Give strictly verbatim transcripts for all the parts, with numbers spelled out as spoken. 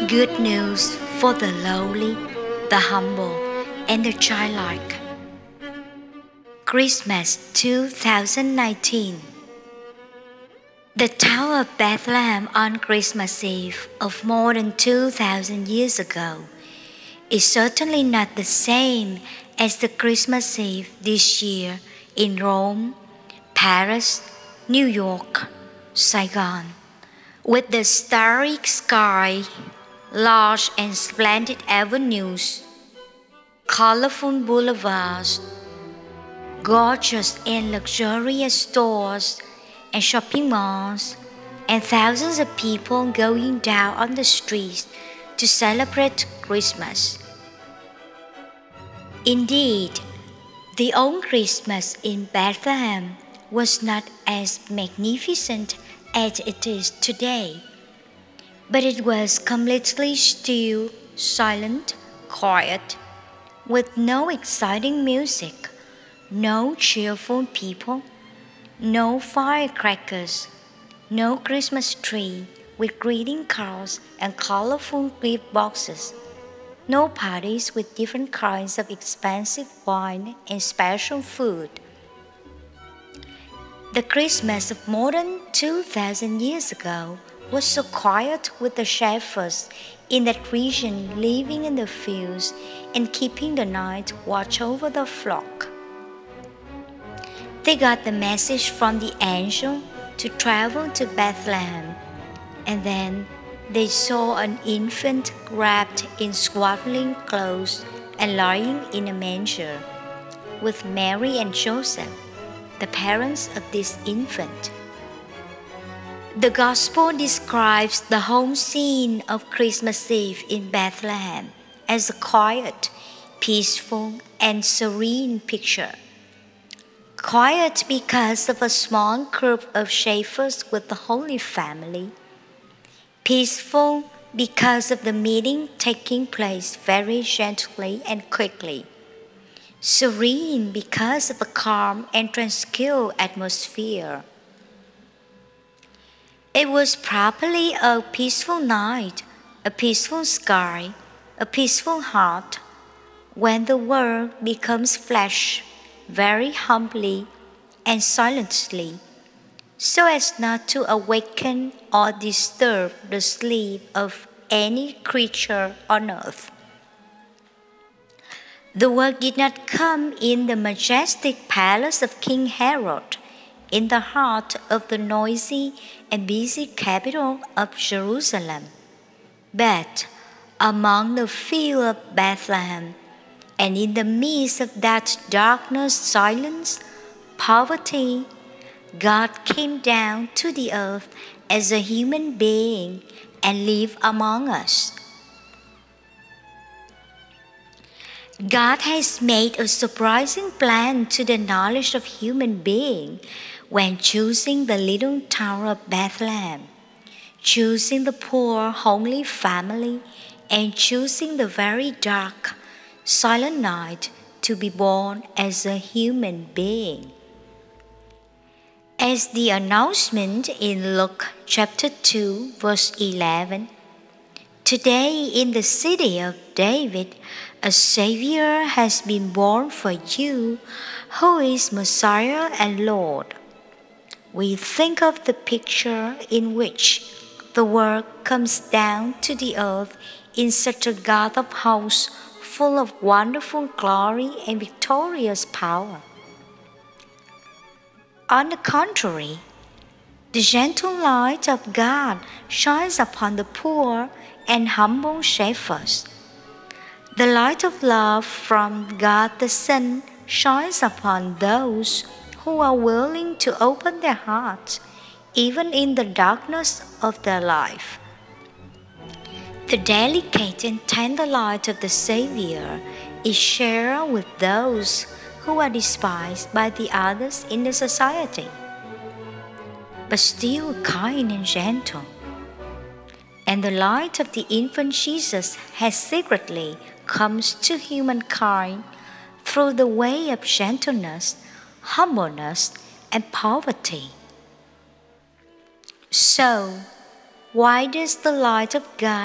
Good news for the lowly, the humble, and the childlike. Christmas two thousand nineteen. The Tower of Bethlehem on Christmas Eve of more than two thousand years ago is certainly not the same as the Christmas Eve this year in Rome, Paris, New York, Saigon. With the starry sky, large and splendid avenues, colorful boulevards, gorgeous and luxurious stores and shopping malls, and thousands of people going down on the streets to celebrate Christmas. Indeed, the old Christmas in Bethlehem was not as magnificent as it is today, but it was completely still, silent, quiet, with no exciting music, no cheerful people, no firecrackers, no Christmas tree with greeting cards and colorful gift boxes, no parties with different kinds of expensive wine and special food. The Christmas of more than two thousand years ago was so quiet, with the shepherds in that region living in the fields and keeping the night watch over the flock. They got the message from the angel to travel to Bethlehem, and then they saw an infant wrapped in swaddling clothes and lying in a manger, with Mary and Joseph, the parents of this infant. The Gospel describes the home scene of Christmas Eve in Bethlehem as a quiet, peaceful, and serene picture. Quiet because of a small group of shepherds with the Holy Family. Peaceful because of the meeting taking place very gently and quickly. Serene because of a calm and tranquil atmosphere. It was probably a peaceful night, a peaceful sky, a peaceful heart, when the Word becomes flesh, very humbly and silently, so as not to awaken or disturb the sleep of any creature on earth. The Word did not come in the majestic palace of King Herod, in the heart of the noisy and busy capital of Jerusalem, but among the fields of Bethlehem, and in the midst of that darkness, silence, poverty, God came down to the earth as a human being and lived among us. God has made a surprising plan to the knowledge of human being when choosing the little town of Bethlehem, choosing the poor, homely family, and choosing the very dark, silent night to be born as a human being. As the announcement in Luke chapter two, verse eleven, "Today in the city of David, a Savior has been born for you, who is Messiah and Lord," we think of the picture in which the Word comes down to the earth in such a God of hosts, full of wonderful glory and victorious power. On the contrary, the gentle light of God shines upon the poor and humble shepherds. The light of love from God the Son shines upon those who are willing to open their hearts, even in the darkness of their life. The delicate and tender light of the Savior is shared with those who are despised by the others in the society, but still kind and gentle. And the light of the infant Jesus has secretly come to humankind through the way of gentleness, humbleness, and poverty. So, why does the light of God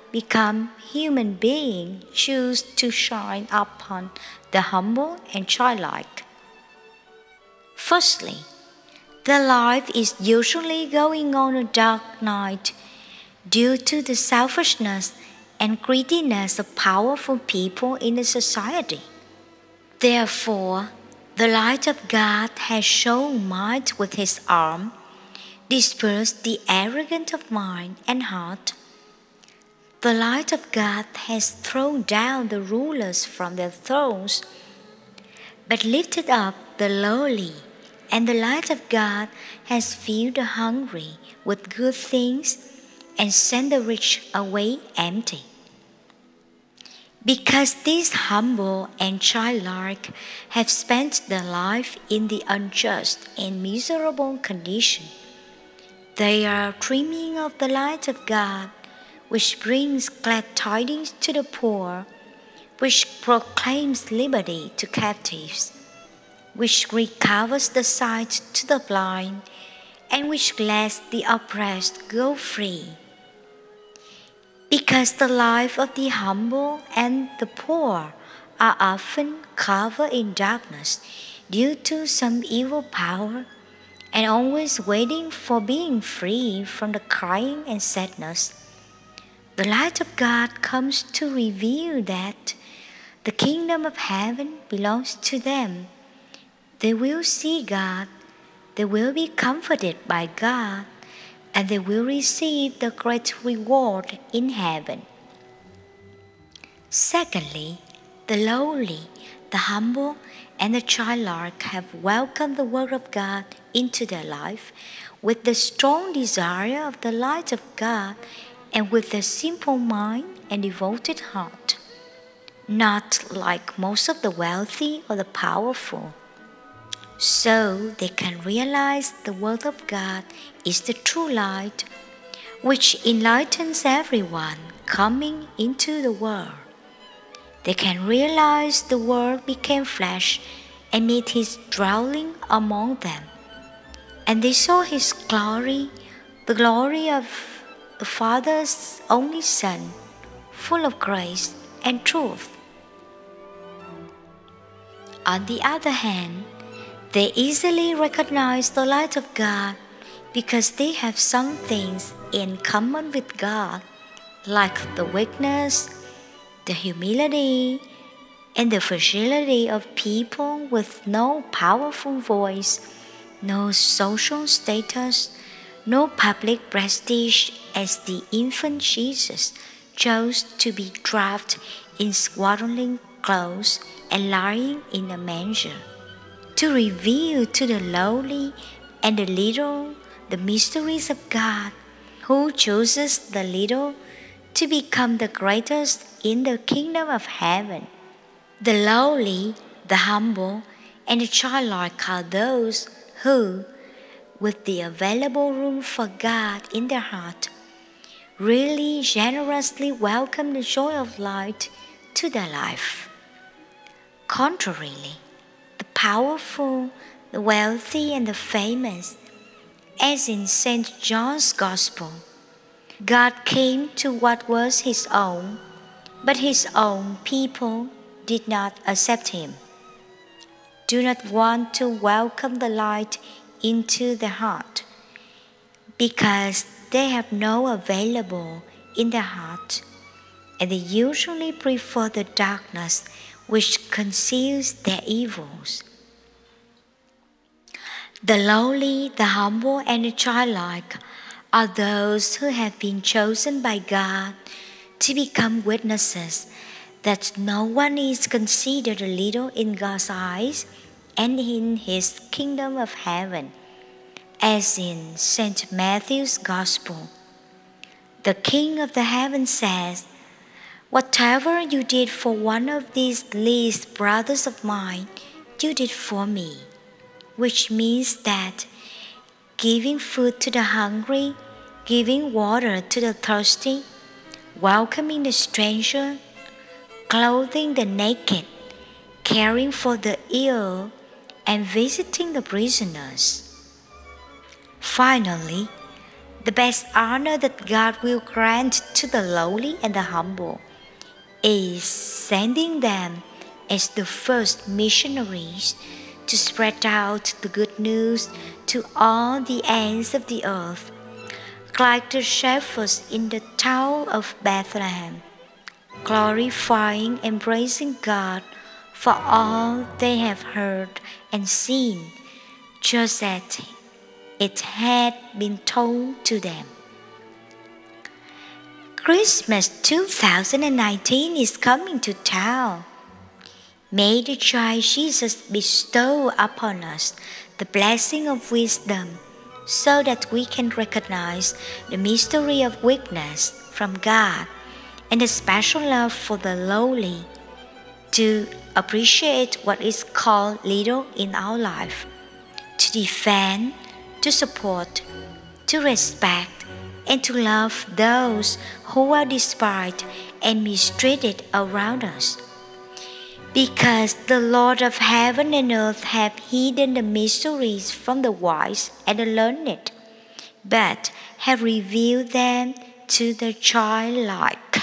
become human beings choose to shine upon the humble and childlike. Firstly, their life is usually going on a dark night due to the selfishness and greediness of powerful people in the society. Therefore, the light of God has shown might with his arm, dispersed the arrogant of mind and heart. The light of God has thrown down the rulers from their thrones, but lifted up the lowly, and the light of God has filled the hungry with good things and sent the rich away empty. Because these humble and childlike have spent their life in the unjust and miserable condition, they are dreaming of the light of God, which brings glad tidings to the poor, which proclaims liberty to captives, which recovers the sight to the blind, and which lets the oppressed go free. Because the life of the humble and the poor are often covered in darkness due to some evil power, and always waiting for being free from the crying and sadness, the light of God comes to reveal that the kingdom of heaven belongs to them. They will see God, they will be comforted by God, and they will receive the great reward in heaven. Secondly, the lowly, the humble, and the childlike have welcomed the word of God into their life with the strong desire of the light of God and with a simple mind and devoted heart, not like most of the wealthy or the powerful. So they can realize the word of God is the true light, which enlightens everyone coming into the world. They can realize the Word became flesh and made his dwelling among them, and they saw his glory, the glory of the Father's only Son, full of grace and truth. On the other hand, they easily recognize the light of God because they have some things in common with God, like the weakness, the humility, and the fragility of people with no powerful voice, no social status, no public prestige, as the infant Jesus chose to be draped in swaddling clothes and lying in a manger, to reveal to the lowly and the little the mysteries of God, who chooses the little to become the greatest in the kingdom of heaven. The lowly, the humble, and the childlike are those who, with the available room for God in their heart, really generously welcome the joy of light to their life. Contrarily, the powerful, the wealthy, and the famous, as in Saint John's Gospel, God came to what was his own, but his own people did not accept him, do not want to welcome the light into their heart, because they have no available in their heart, and they usually prefer the darkness which conceals their evils. The lowly, the humble, and the childlike are those who have been chosen by God to become witnesses that no one is considered little in God's eyes and in his kingdom of heaven, as in Saint Matthew's Gospel. The King of the heaven says, "Whatever you did for one of these least brothers of mine, you did for me," which means that giving food to the hungry, giving water to the thirsty, welcoming the stranger, clothing the naked, caring for the ill, and visiting the prisoners. Finally, The best honor that God will grant to the lowly and the humble is sending them as the first missionaries to spread out the good news to all the ends of the earth, like the shepherds in the town of Bethlehem, glorifying and praising God for all they have heard and seen, just as it had been told to them. Christmas two thousand nineteen is coming to town. May the child Jesus bestow upon us the blessing of wisdom, so that we can recognize the mystery of weakness from God and the special love for the lowly, to appreciate what is called little in our life, to defend, to support, to respect, and to love those who are despised and mistreated around us. Because the Lord of heaven and earth have hidden the mysteries from the wise and the learned, but have revealed them to the childlike.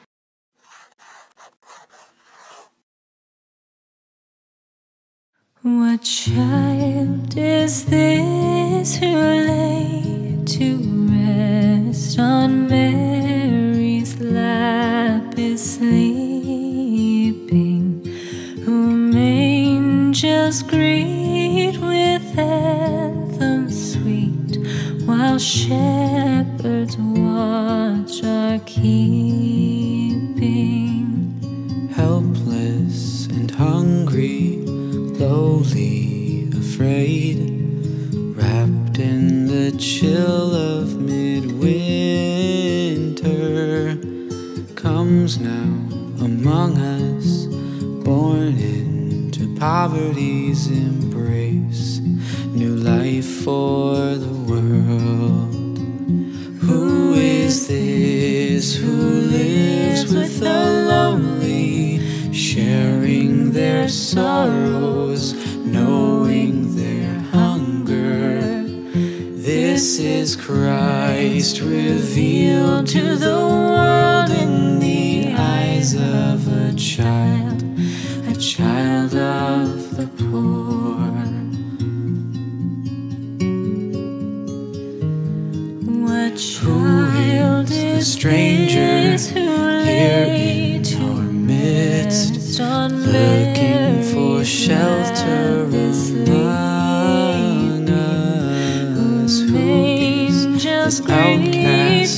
What child is this who lay to rest on Mary's lap is sleeping, whom angels greet with anthems sweet, while shepherds watch are keeping? Helpless and hungry, lowly, afraid, wrapped in the chill of midwinter, comes now among us, born into poverty's embrace, new life for the world. Who is this who lives with the lonely, sharing their sorrows, knowing their hunger? This is Christ revealed to the world in the eyes of a child, a child of the poor. What child is the stranger here in our midst, looking for shelter among us? Who is this outcast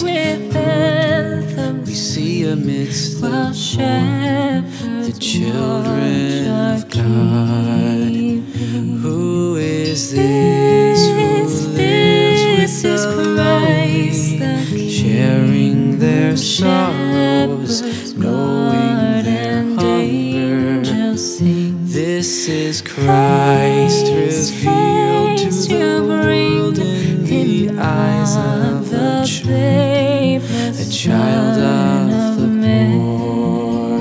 we see amidst the the children of God? Who is this who lives with the lowly, sharing their sorrows, knowing their hunger? This is Christ revealed to the world in the eyes of a child, a child of the poor.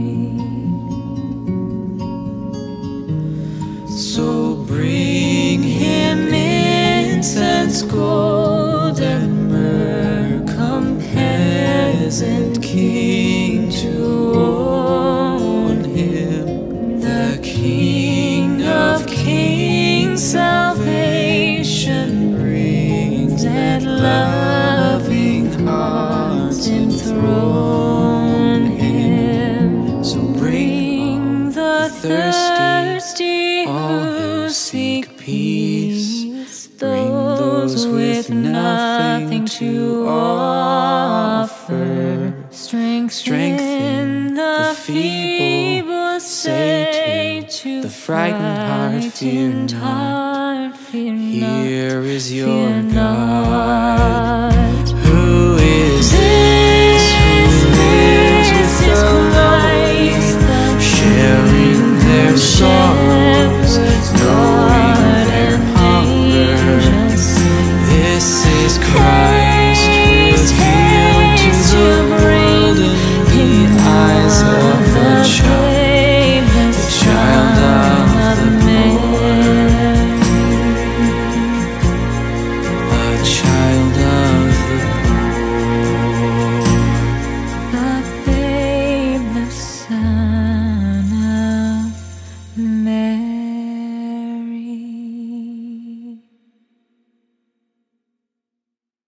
So bring him incense, gold, and myrrh, come peasant king to own him, the King of kings. Salvation brings, and loving hearts enthrone him. So bring the thirsty, all who seek peace, bring those with nothing to offer. Strengthen the feeble, say to the frightened heart, fear not. Here is your God.